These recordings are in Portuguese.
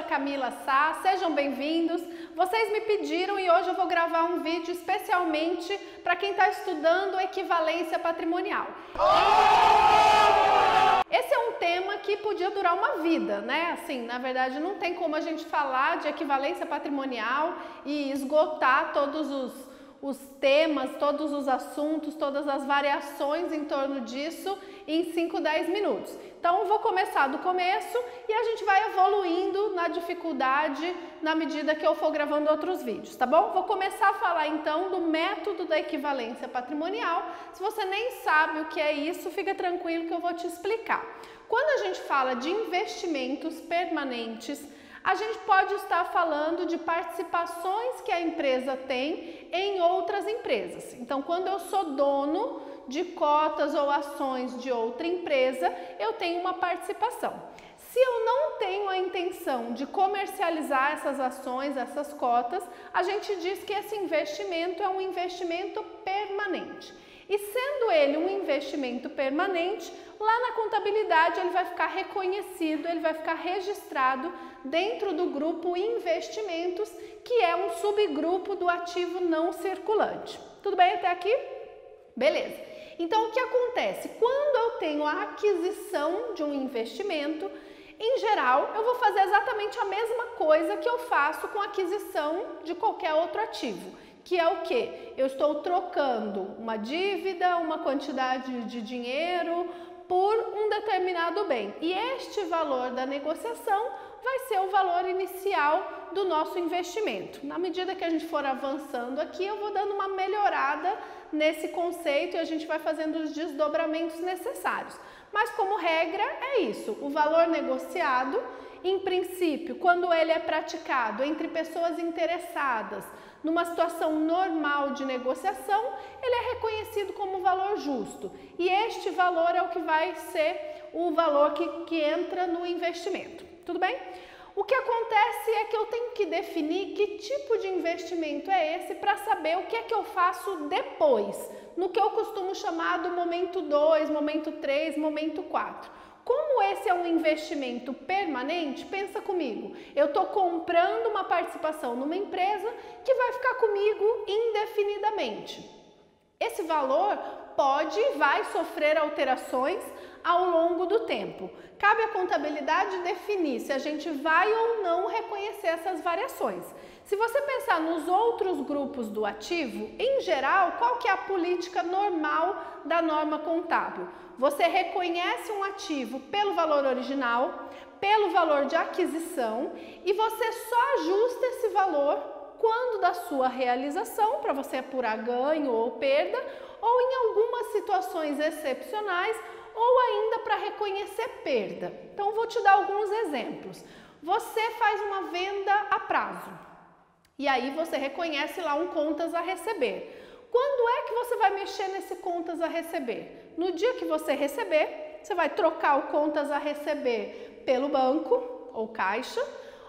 Camila Sá, sejam bem-vindos. Vocês me pediram e hoje eu vou gravar um vídeo especialmente para quem está estudando equivalência patrimonial. Esse é um tema que podia durar uma vida, né? Assim, na verdade, não tem como a gente falar de equivalência patrimonial e esgotar todos os temas, todos os assuntos, todas as variações em torno disso em 5, 10 minutos. Então, vou começar do começo e a gente vai evoluindo na dificuldade na medida que eu for gravando outros vídeos, tá bom? Vou começar a falar então do método da equivalência patrimonial. Se você nem sabe o que é isso, fica tranquilo que eu vou te explicar. Quando a gente fala de investimentos permanentes, a gente pode estar falando de participações que a empresa tem em outras empresas. Então, quando eu sou dono de cotas ou ações de outra empresa, eu tenho uma participação. Se eu não tenho a intenção de comercializar essas ações, essas cotas, a gente diz que esse investimento é um investimento permanente. E sendo ele um investimento permanente, lá na contabilidade ele vai ficar reconhecido, ele vai ficar registrado dentro do grupo investimentos, que é um subgrupo do ativo não circulante. Tudo bem até aqui? Beleza. Então, o que acontece? Quando eu tenho a aquisição de um investimento, em geral, eu vou fazer exatamente a mesma coisa que eu faço com a aquisição de qualquer outro ativo, que é o quê? Eu estou trocando uma dívida, uma quantidade de dinheiro por um determinado bem. E este valor da negociação vai ser o valor inicial do nosso investimento. Na medida que a gente for avançando aqui, eu vou dando uma melhorada nesse conceito e a gente vai fazendo os desdobramentos necessários. Mas como regra é isso, o valor negociado, em princípio, quando ele é praticado entre pessoas interessadas, numa situação normal de negociação, ele é reconhecido como valor justo. E este valor é o que vai ser o valor que entra no investimento. Tudo bem? O que acontece é que eu tenho que definir que tipo de investimento é esse para saber o que é que eu faço depois, no que eu costumo chamar do momento 2, momento 3, momento 4. Como esse é um investimento permanente, pensa comigo, eu estou comprando uma participação numa empresa que vai ficar comigo indefinidamente. Esse valor pode e vai sofrer alterações ao longo do tempo. Cabe à contabilidade definir se a gente vai ou não reconhecer essas variações. Se você pensar nos outros grupos do ativo, em geral, qual que é a política normal da norma contábil? Você reconhece um ativo pelo valor original, pelo valor de aquisição e você só ajusta esse valor quando da sua realização, para você apurar ganho ou perda, ou em algumas situações excepcionais, ou ainda para reconhecer perda. Então, vou te dar alguns exemplos. Você faz uma venda a prazo e aí você reconhece lá um contas a receber. Quando é que você vai mexer nesse contas a receber? No dia que você receber, você vai trocar o contas a receber pelo banco ou caixa,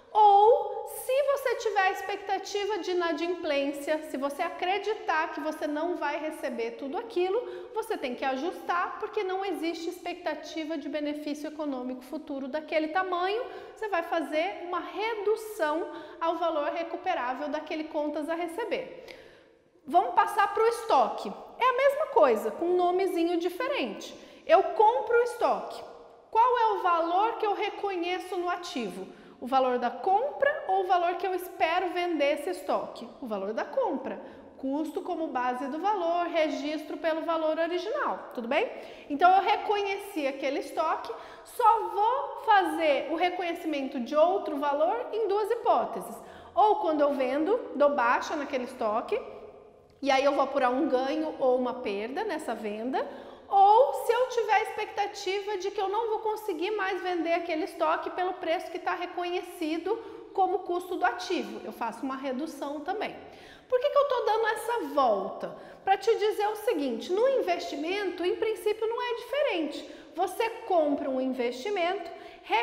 ou se você tiver a expectativa de inadimplência, se você acreditar que você não vai receber tudo aquilo, você tem que ajustar porque não existe expectativa de benefício econômico futuro daquele tamanho, você vai fazer uma redução ao valor recuperável daquele contas a receber. Vamos passar para o estoque. É a mesma coisa, com um nomezinho diferente. Eu compro o estoque. Qual é o valor que eu reconheço no ativo? O valor da compra ou o valor que eu espero vender esse estoque? O valor da compra. Custo como base do valor, registro pelo valor original, tudo bem? Então eu reconheci aquele estoque, só vou fazer o reconhecimento de outro valor em duas hipóteses. Ou quando eu vendo, dou baixa naquele estoque, e aí eu vou apurar um ganho ou uma perda nessa venda, ou se eu tiver a expectativa de que eu não vou conseguir mais vender aquele estoque pelo preço que está reconhecido como custo do ativo, eu faço uma redução também. Por que eu estou dando essa volta? Para te dizer o seguinte, no investimento, em princípio, não é diferente. Você compra um investimento,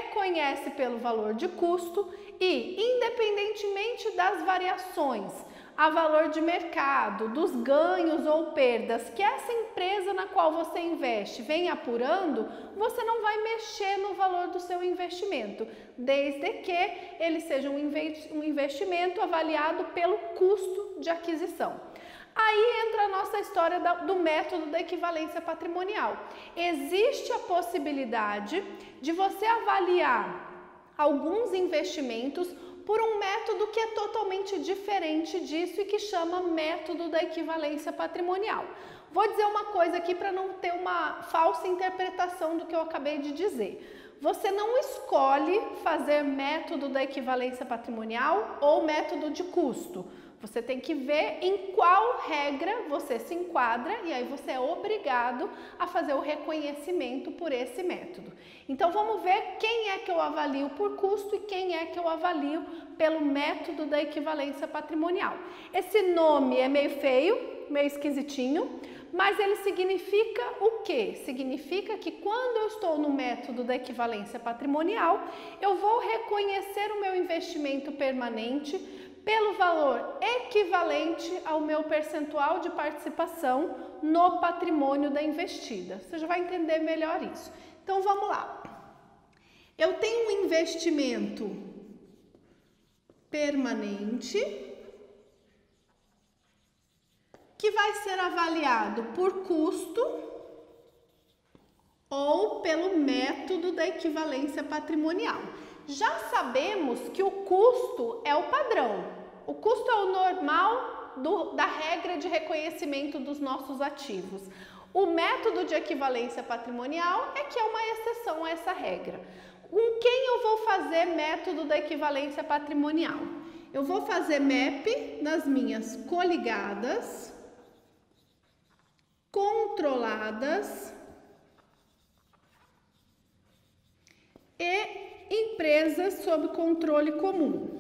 reconhece pelo valor de custo e, independentemente das variações a valor de mercado, dos ganhos ou perdas que essa empresa na qual você investe vem apurando, você não vai mexer no valor do seu investimento, desde que ele seja um investimento avaliado pelo custo de aquisição. Aí entra a nossa história do método da equivalência patrimonial. Existe a possibilidade de você avaliar alguns investimentos por um método que é totalmente diferente disso e que chama método da equivalência patrimonial. Vou dizer uma coisa aqui para não ter uma falsa interpretação do que eu acabei de dizer. Você não escolhe fazer método da equivalência patrimonial ou método de custo. Você tem que ver em qual regra você se enquadra e aí você é obrigado a fazer o reconhecimento por esse método. Então vamos ver quem é que eu avalio por custo e quem é que eu avalio pelo método da equivalência patrimonial. Esse nome é meio feio, meio esquisitinho, mas ele significa o quê? Significa que quando eu estou no método da equivalência patrimonial, eu vou reconhecer o meu investimento permanente pelo valor equivalente ao meu percentual de participação no patrimônio da investida. Você já vai entender melhor isso. Então vamos lá. Eu tenho um investimento permanente que vai ser avaliado por custo ou pelo método da equivalência patrimonial. Já sabemos que o custo é o padrão. O custo é o normal da regra de reconhecimento dos nossos ativos. O método de equivalência patrimonial é que é uma exceção a essa regra. Com quem eu vou fazer método da equivalência patrimonial? Eu vou fazer MEP nas minhas coligadas, controladas e empresas sob controle comum.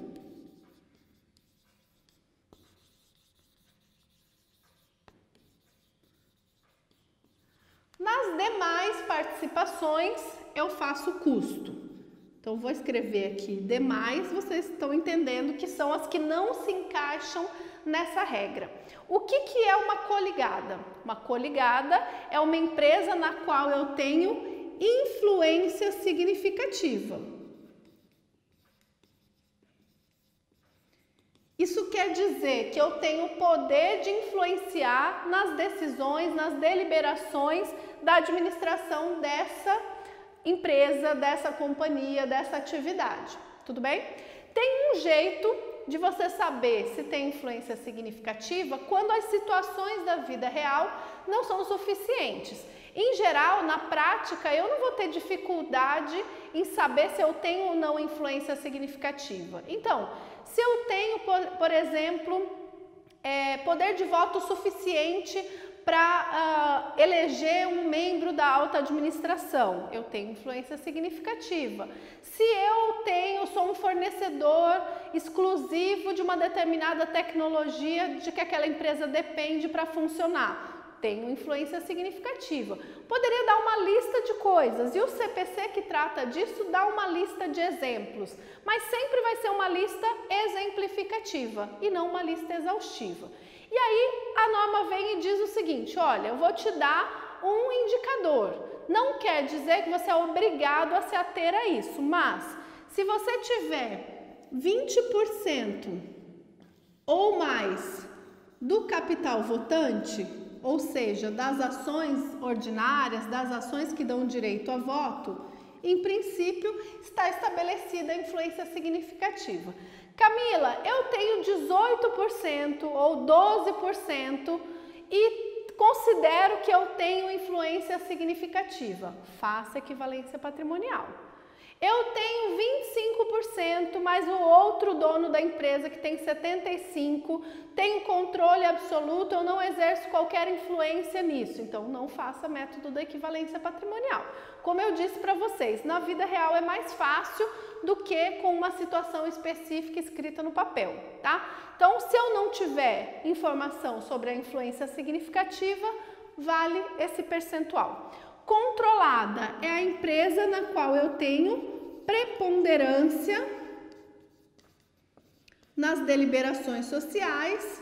Nas demais participações, eu faço custo. Então, vou escrever aqui demais, vocês estão entendendo que são as que não se encaixam nessa regra. O que é uma coligada? Uma coligada é uma empresa na qual eu tenho influência significativa. Isso quer dizer que eu tenho o poder de influenciar nas decisões, nas deliberações da administração dessa empresa, dessa companhia, dessa atividade. Tudo bem? Tem um jeito de você saber se tem influência significativa quando as situações da vida real não são suficientes. Em geral, na prática, eu não vou ter dificuldade em saber se eu tenho ou não influência significativa. Então, se eu tenho, por exemplo, poder de voto suficiente para eleger um membro da alta administração, eu tenho influência significativa. Se eu sou um fornecedor exclusivo de uma determinada tecnologia de que aquela empresa depende para funcionar, tenho influência significativa. Poderia dar uma lista de coisas e o CPC que trata disso dá uma lista de exemplos, mas sempre vai ser uma lista exemplificativa e não uma lista exaustiva. E aí a norma vem e diz o seguinte, olha, eu vou te dar um indicador. Não quer dizer que você é obrigado a se ater a isso, mas se você tiver 20% ou mais do capital votante, ou seja, das ações ordinárias, das ações que dão direito a voto, em princípio está estabelecida a influência significativa. Camila, eu tenho 18% ou 12% e considero que eu tenho influência significativa. Faça equivalência patrimonial. Eu tenho 25%, mas o outro dono da empresa que tem 75% tem controle absoluto, eu não exerço qualquer influência nisso. Então, não faça método da equivalência patrimonial. Como eu disse para vocês, na vida real é mais fácil do que com uma situação específica escrita no papel, tá? Então, se eu não tiver informação sobre a influência significativa, vale esse percentual. Controlada é a empresa na qual eu tenho preponderância nas deliberações sociais,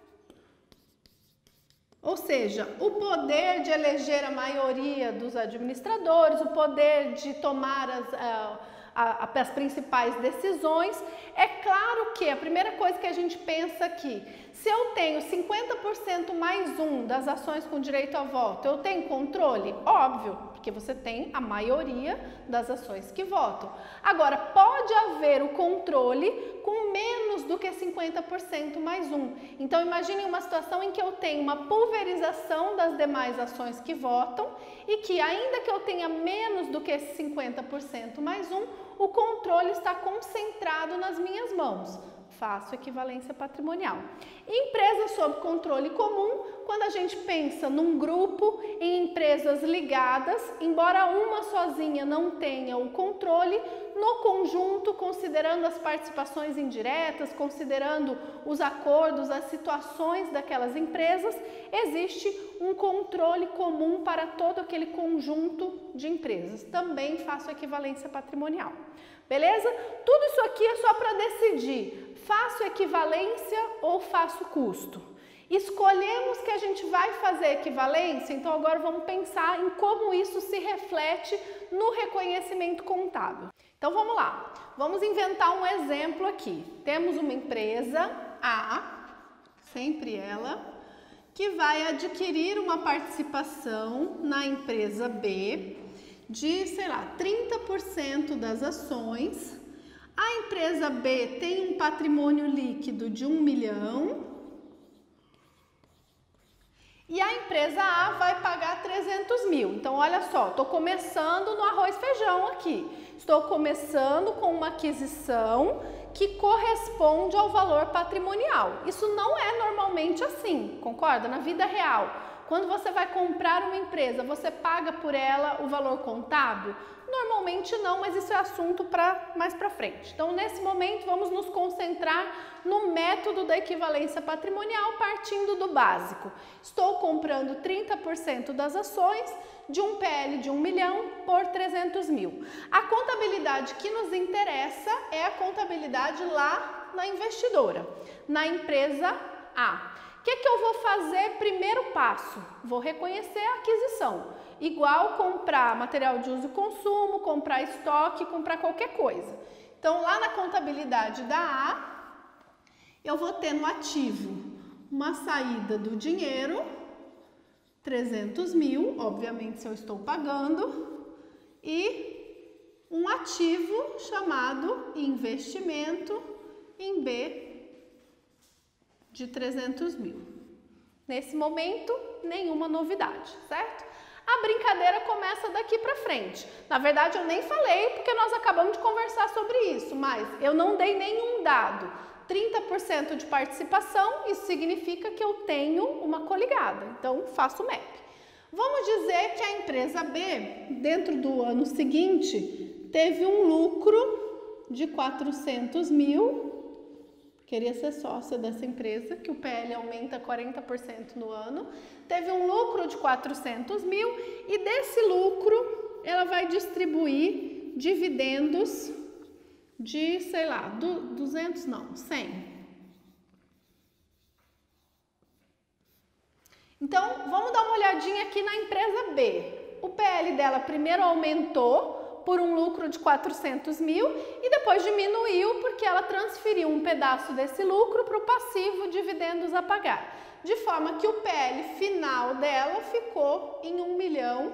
ou seja, o poder de eleger a maioria dos administradores, o poder de tomar as principais decisões. É claro que a primeira coisa que a gente pensa aqui, se eu tenho 50% mais um das ações com direito a voto, eu tenho controle? Óbvio, porque você tem a maioria das ações que votam. Agora, pode haver o controle com menos do que 50% mais um. Então, imagine uma situação em que eu tenho uma pulverização das demais ações que votam e que, ainda que eu tenha menos do que esse 50% mais um, o controle está concentrado nas minhas mãos. Faço equivalência patrimonial. Empresas sob controle comum, quando a gente pensa num grupo, em empresas ligadas, embora uma sozinha não tenha o controle, no conjunto, considerando as participações indiretas, considerando os acordos, as situações daquelas empresas, existe um controle comum para todo aquele conjunto de empresas. Também faço equivalência patrimonial. Beleza? Tudo isso aqui é só para decidir, faço equivalência ou faço custo. Escolhemos que a gente vai fazer equivalência, então agora vamos pensar em como isso se reflete no reconhecimento contábil. Então vamos lá, vamos inventar um exemplo aqui. Temos uma empresa A, sempre ela, que vai adquirir uma participação na empresa B de, sei lá, 30% das ações. A empresa B tem um patrimônio líquido de 1 milhão e a empresa A vai pagar 300 mil. Então, olha só, estou começando no arroz e feijão aqui. Estou começando com uma aquisição que corresponde ao valor patrimonial. Isso não é normalmente assim, concorda? Na vida real. Quando você vai comprar uma empresa, você paga por ela o valor contábil? Normalmente não, mas isso é assunto mais para frente. Então, nesse momento, vamos nos concentrar no método da equivalência patrimonial, partindo do básico. Estou comprando 30% das ações de um PL de 1 milhão por 300 mil. A contabilidade que nos interessa é a contabilidade lá na investidora, na empresa A. O que eu vou fazer? Primeiro passo, vou reconhecer a aquisição. Igual comprar material de uso e consumo, comprar estoque, comprar qualquer coisa. Então, lá na contabilidade da A, eu vou ter no ativo uma saída do dinheiro, 300 mil, obviamente se eu estou pagando, e um ativo chamado investimento em B, de 300 mil. Nesse momento, nenhuma novidade, certo? A brincadeira começa daqui para frente. Na verdade, eu nem falei porque nós acabamos de conversar sobre isso, mas eu não dei nenhum dado. 30% de participação, isso significa que eu tenho uma coligada, então faço o MEP. Vamos dizer que a empresa B, dentro do ano seguinte, teve um lucro de 400 mil, queria ser sócia dessa empresa, que o PL aumenta 40% no ano, teve um lucro de 400 mil e desse lucro ela vai distribuir dividendos de, sei lá, 200 não, 100. Então, vamos dar uma olhadinha aqui na empresa B. O PL dela primeiro aumentou por um lucro de 400 mil e depois diminuiu porque ela transferiu um pedaço desse lucro para o passivo dividendos a pagar. De forma que o PL final dela ficou em 1 milhão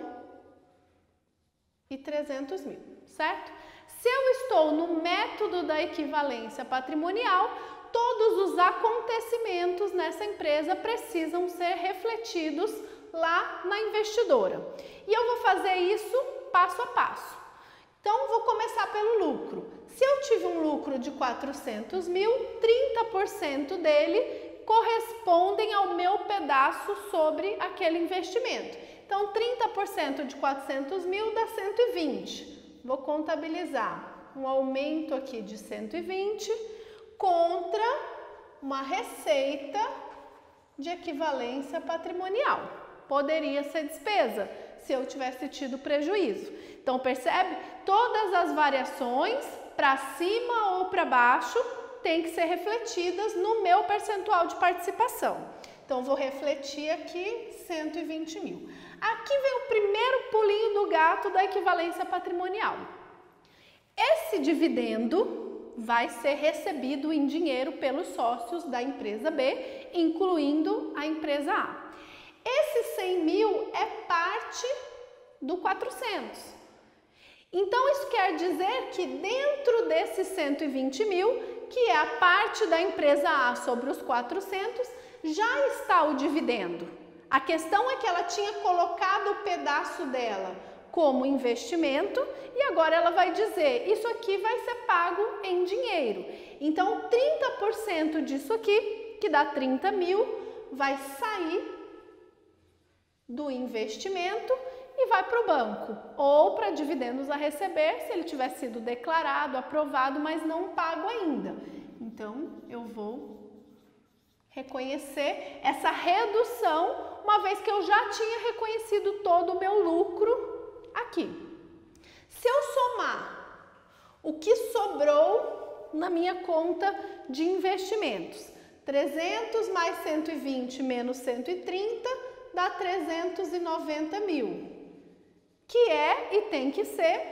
e 300 mil, certo? Se eu estou no método da equivalência patrimonial, todos os acontecimentos nessa empresa precisam ser refletidos lá na investidora. E eu vou fazer isso passo a passo. Então, vou começar pelo lucro. Se eu tive um lucro de 400 mil, 30% dele correspondem ao meu pedaço sobre aquele investimento. Então, 30% de 400 mil dá 120. Vou contabilizar um aumento aqui de 120 contra uma receita de equivalência patrimonial. Poderia ser despesa se eu tivesse tido prejuízo. Então, percebe? Todas as variações, para cima ou para baixo, tem que ser refletidas no meu percentual de participação. Então, vou refletir aqui 120 mil. Aqui vem o primeiro pulinho do gato da equivalência patrimonial. Esse dividendo vai ser recebido em dinheiro pelos sócios da empresa B, incluindo a empresa A. Esse 100 mil é parte do 400. Então, isso quer dizer que dentro desses 120 mil, que é a parte da empresa A sobre os 400, já está o dividendo. A questão é que ela tinha colocado o pedaço dela como investimento e agora ela vai dizer, isso aqui vai ser pago em dinheiro. Então, 30% disso aqui, que dá 30 mil, vai sair do investimento e vai para o banco, ou para dividendos a receber, se ele tiver sido declarado, aprovado, mas não pago ainda. Então, eu vou reconhecer essa redução, uma vez que eu já tinha reconhecido todo o meu lucro aqui. Se eu somar o que sobrou na minha conta de investimentos, 300 mais 120 menos 130 dá 390 mil, que é e tem que ser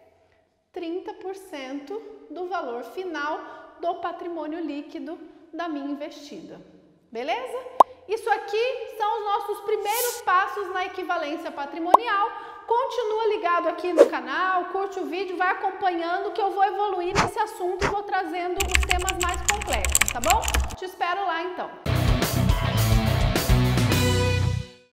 30% do valor final do patrimônio líquido da minha investida. Beleza? Isso aqui são os nossos primeiros passos na equivalência patrimonial. Continua ligado aqui no canal, curte o vídeo, vai acompanhando que eu vou evoluir nesse assunto e vou trazendo os temas mais complexos, tá bom? Te espero lá então.